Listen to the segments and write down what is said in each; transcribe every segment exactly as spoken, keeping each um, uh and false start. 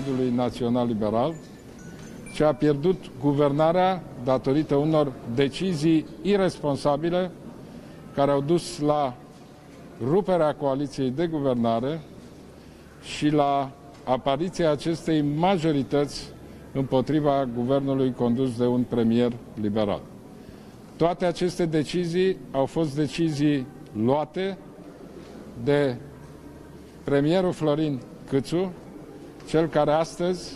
Partidului Național Liberal, ce a pierdut guvernarea datorită unor decizii iresponsabile care au dus la ruperea coaliției de guvernare și la apariția acestei majorități împotriva guvernului condus de un premier liberal. Toate aceste decizii au fost decizii luate de premierul Florin Câțu, cel care astăzi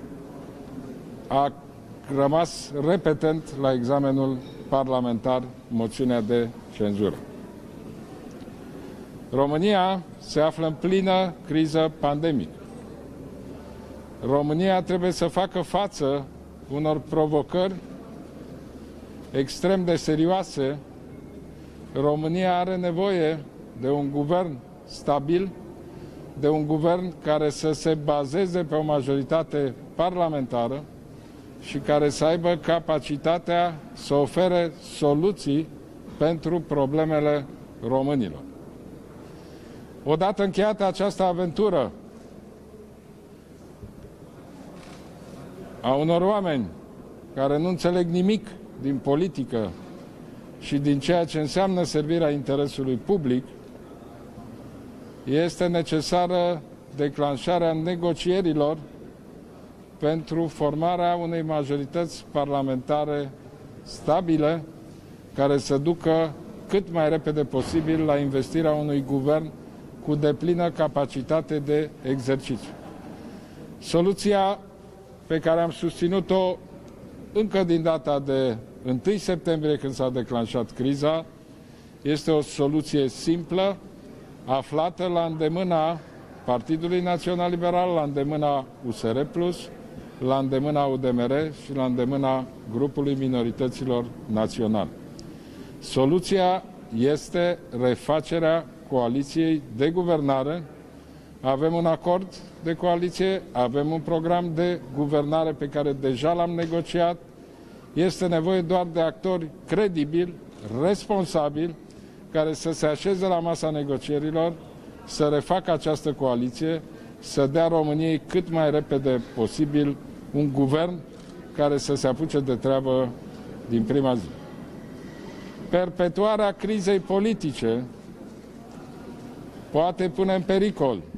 a rămas repetent la examenul parlamentar moțiunea de cenzură. România se află în plină criză pandemică. România trebuie să facă față unor provocări extrem de serioase. România are nevoie de un guvern stabil, de un guvern care să se bazeze pe o majoritate parlamentară și care să aibă capacitatea să ofere soluții pentru problemele românilor. Odată încheiată această aventură a unor oameni care nu înțeleg nimic din politică și din ceea ce înseamnă servirea interesului public, este necesară declanșarea negocierilor pentru formarea unei majorități parlamentare stabile care să ducă cât mai repede posibil la investirea unui guvern cu deplină capacitate de exercițiu. Soluția pe care am susținut-o încă din data de întâi septembrie, când s-a declanșat criza, este o soluție simplă, aflată la îndemâna Partidului Național Liberal, la îndemâna U S R plus, la îndemâna U D M R și la îndemâna grupului minorităților naționale. Soluția este refacerea coaliției de guvernare. Avem un acord de coaliție, avem un program de guvernare pe care deja l-am negociat. Este nevoie doar de actori credibili, responsabili, care să se așeze la masa negocierilor, să refacă această coaliție, să dea României cât mai repede posibil un guvern care să se apuce de treabă din prima zi. Perpetuarea crizei politice poate pune în pericol